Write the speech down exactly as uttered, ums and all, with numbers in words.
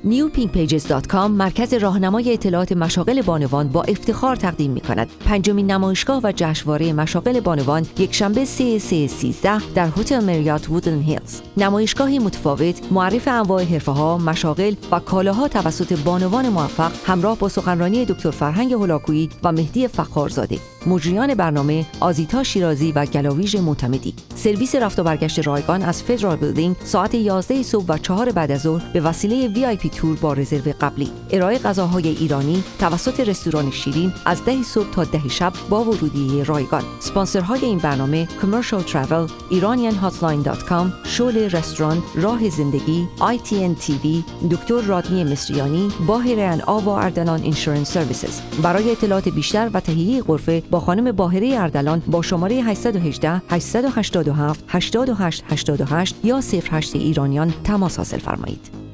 نیو پینک پیجز دات کام مرکز راهنمای اطلاعات مشاغل بانوان با افتخار تقدیم می‌کند پنجمین نمایشگاه و جشنواره مشاغل بانوان یکشنبه سه سه سیزده در هتل مریات وودن هیلز. نمایشگاهی متفاوت معرف انواع حرفه‌ها، مشاغل و کالاها توسط بانوان موفق همراه با سخنرانی دکتر فرهنگ هولاکویی و مهدی فخارزاده. مجریان برنامه آزیتا شیرازی و گلاویژ معتمدی. سرویس رفت و برگشت رایگان از فدرال بیلدینگ ساعت یازده صبح و چهار بعد از ظهر به وسیله وی آی پی تور با رزرو قبلی. ارائه غذاهای ایرانی توسط رستوران شیرین از ده صبح تا ده شب با ورودی رایگان. اسپانسرهای این برنامه کامرشال ترافل، ایرانیان هاتلاین دات کام، شعله رستوران، راه زندگی، آی تی ان تی وی، دکتر رادنی مصریانی، باهره اند آوا اردلان اینشورنس سرویسز. برای اطلاعات بیشتر و تهیه غرفه با خانم باهره اردلان با شماره هشت یک هشت هشت هشت هفت هشت هشت هشت هشت یا صفر هشت ایرانیان تماس حاصل فرمایید.